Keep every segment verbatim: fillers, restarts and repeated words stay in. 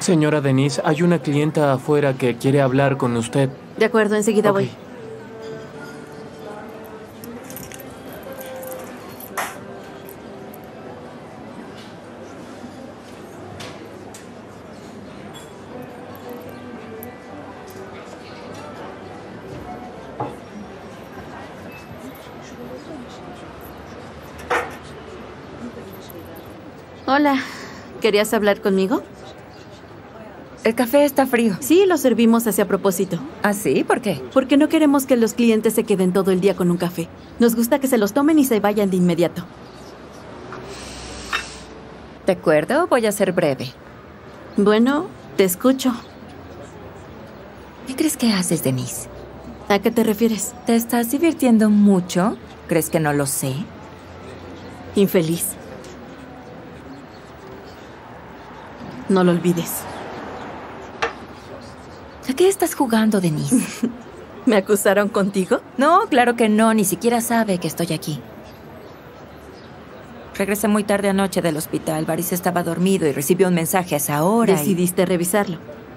Señora Denise, hay una clienta afuera que quiere hablar con usted. De acuerdo, enseguida Ok. voy. Hola, ¿querías hablar conmigo? El café está frío. Sí, lo servimos así a propósito. ¿Ah, sí? ¿Por qué? Porque no queremos que los clientes se queden todo el día con un café. Nos gusta que se los tomen y se vayan de inmediato. ¿De acuerdo? Voy a ser breve. Bueno, te escucho. ¿Qué crees que haces, Denise? ¿A qué te refieres? ¿Te estás divirtiendo mucho? ¿Crees que no lo sé? Infeliz. No lo olvides. ¿A qué estás jugando, Denise? ¿Me acusaron contigo? No, claro que no. Ni siquiera sabe que estoy aquí. Regresé muy tarde anoche del hospital. Varys estaba dormido y recibió un mensaje a esa hora. Decidiste y... revisarlo.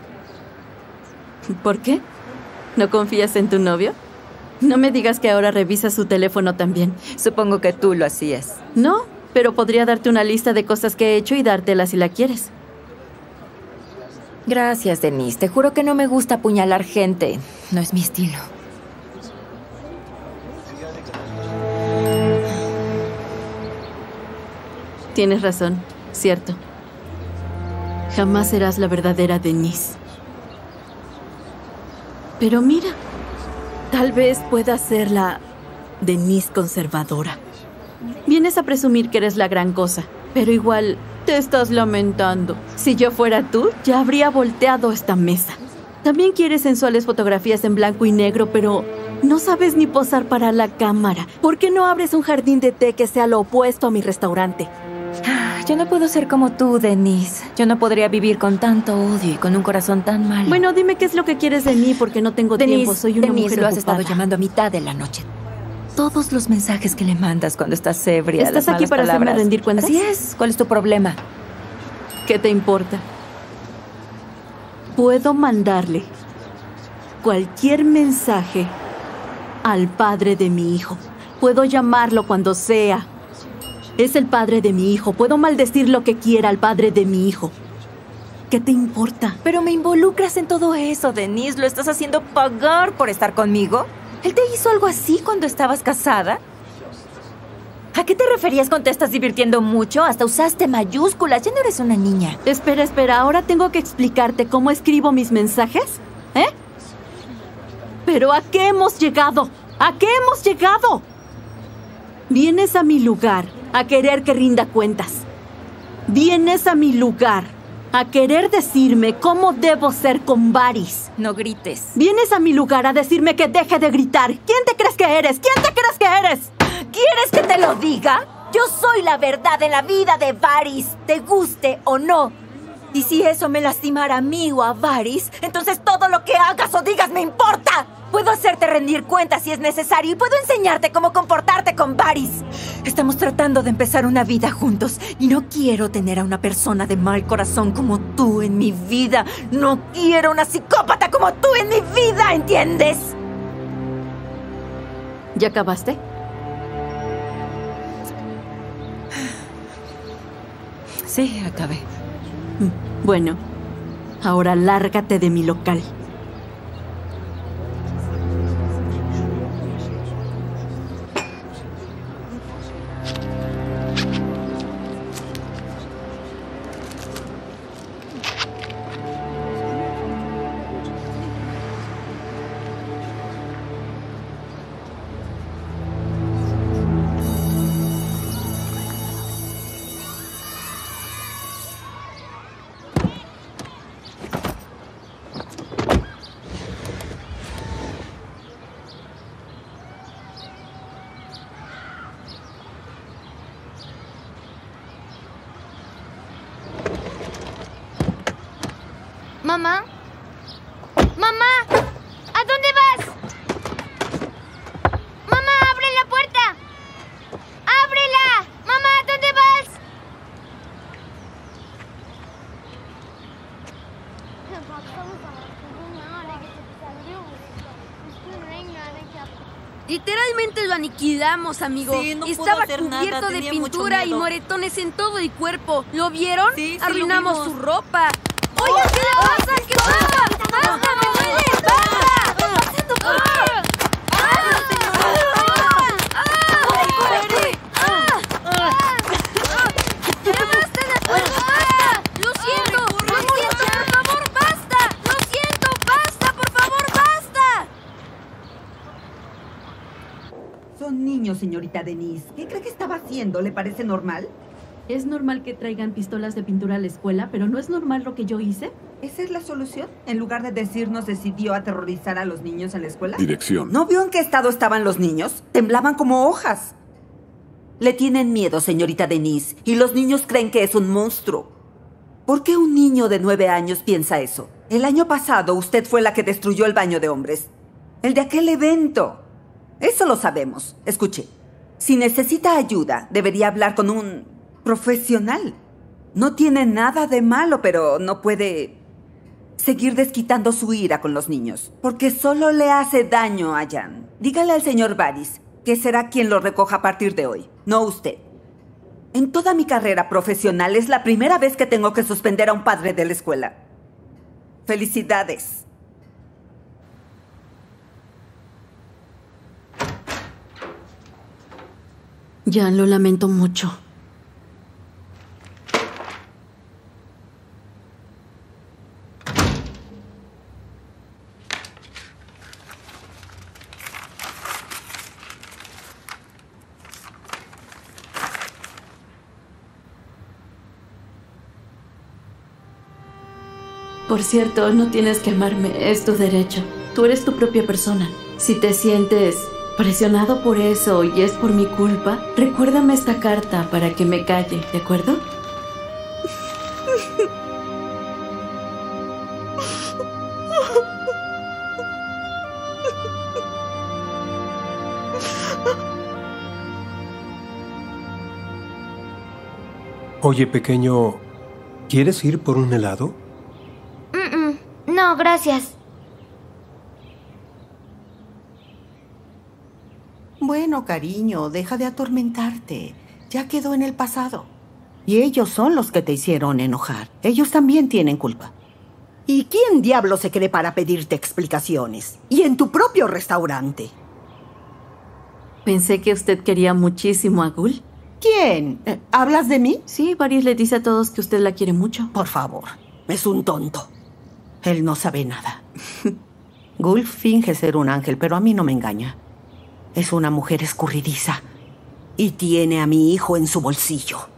¿Por qué? ¿No confías en tu novio? No me digas que ahora revisas su teléfono también. Supongo que tú lo hacías. No, pero podría darte una lista de cosas que he hecho y dártela si la quieres. Gracias, Denise. Te juro que no me gusta apuñalar gente. No es mi estilo. Tienes razón, cierto. Jamás serás la verdadera Denise. Pero mira, tal vez puedas ser la Denise conservadora. Vienes a presumir que eres la gran cosa, pero igual te estás lamentando. Si yo fuera tú, ya habría volteado esta mesa. También quieres sensuales fotografías en blanco y negro, pero no sabes ni posar para la cámara. ¿Por qué no abres un jardín de té que sea lo opuesto a mi restaurante? Yo no puedo ser como tú, Denise. Yo no podría vivir con tanto odio y con un corazón tan malo. Bueno, dime qué es lo que quieres de mí, porque no tengo Denise, tiempo. Soy una Denise, mujer lo has ocupada. estado llamando a mitad de la noche. Todos los mensajes que le mandas cuando estás ebria. ¿Estás las aquí malas para hacerme palabras. rendir cuentas? Así es. ¿Cuál es tu problema? ¿Qué te importa? Puedo mandarle cualquier mensaje al padre de mi hijo. Puedo llamarlo cuando sea. Es el padre de mi hijo. Puedo maldecir lo que quiera al padre de mi hijo. ¿Qué te importa? Pero me involucras en todo eso, Denise. ¿Lo estás haciendo pagar por estar conmigo? ¿Él te hizo algo así cuando estabas casada? ¿A qué te referías con te estás divirtiendo mucho? Hasta usaste mayúsculas. Ya no eres una niña. Espera, espera. ¿Ahora tengo que explicarte cómo escribo mis mensajes? ¿Eh? ¿Pero a qué hemos llegado? ¿A qué hemos llegado? Vienes a mi lugar a querer que rinda cuentas. Vienes a mi lugar a querer decirme cómo debo ser con Varys. No grites. Vienes a mi lugar a decirme que deje de gritar. ¿Quién te crees que eres? ¿Quién te crees que eres? ¿Quieres que te lo diga? Yo soy la verdad en la vida de Varys, te guste o no. Y si eso me lastimara a mí o a Varys, entonces todo lo que hagas o digas me importa. Puedo hacerte rendir cuentas si es necesario y puedo enseñarte cómo comportarte con Varys. Estamos tratando de empezar una vida juntos y no quiero tener a una persona de mal corazón como tú en mi vida. No quiero una psicópata como tú en mi vida, ¿entiendes? ¿Ya acabaste? Sí, acabé. Bueno, ahora lárgate de mi local. Mamá. Mamá. ¿A dónde vas? Mamá, abre la puerta. ¡Ábrela! Mamá, ¿a dónde vas? Literalmente lo aniquilamos, amigo. Sí, no pudo Estaba hacer cubierto nada, de tenía mucho pintura y miedo. moretones en todo el cuerpo. ¿Lo vieron? Sí, sí, Arruinamos lo vimos. su ropa. Oigan, ¿qué le pasa? ¿Qué pasa? ¡Basta, me duele! ¡Basta! ¡Ah! ¡Lo siento! ¡Lo siento! ¡Por favor, basta! ¡Lo siento! ¡Basta! ¡Por favor, basta! Son niños, señorita Denise. ¿Qué cree que estaba haciendo? ¿Le parece normal? Es normal que traigan pistolas de pintura a la escuela, pero ¿no es normal lo que yo hice? ¿Esa es la solución? En lugar de decirnos, decidió aterrorizar a los niños en la escuela. Dirección. ¿No vio en qué estado estaban los niños? Temblaban como hojas. Le tienen miedo, señorita Denise, y los niños creen que es un monstruo. ¿Por qué un niño de nueve años piensa eso? El año pasado usted fue la que destruyó el baño de hombres. El de aquel evento. Eso lo sabemos. Escuche, si necesita ayuda, debería hablar con un profesional. No tiene nada de malo, pero no puede seguir desquitando su ira con los niños, porque solo le hace daño a Jan. Dígale al señor Varys que será quien lo recoja a partir de hoy, no usted. En toda mi carrera profesional es la primera vez que tengo que suspender a un padre de la escuela. Felicidades. Jan, lo lamento mucho. Por cierto, no tienes que amarme, es tu derecho. Tú eres tu propia persona. Si te sientes presionado por eso y es por mi culpa, recuérdame esta carta para que me calle, ¿de acuerdo? Oye, pequeño, ¿quieres ir por un helado? Mm-mm. No, gracias. Bueno, cariño, deja de atormentarte. Ya quedó en el pasado. Y ellos son los que te hicieron enojar. Ellos también tienen culpa. ¿Y quién diablo se cree para pedirte explicaciones? Y en tu propio restaurante. Pensé que usted quería muchísimo a Gul. ¿Quién? Eh, ¿Hablas de mí? Sí, Varys le dice a todos que usted la quiere mucho. Por favor, es un tonto. Él no sabe nada. Gulf finge ser un ángel, pero a mí no me engaña. Es una mujer escurridiza. Y tiene a mi hijo en su bolsillo.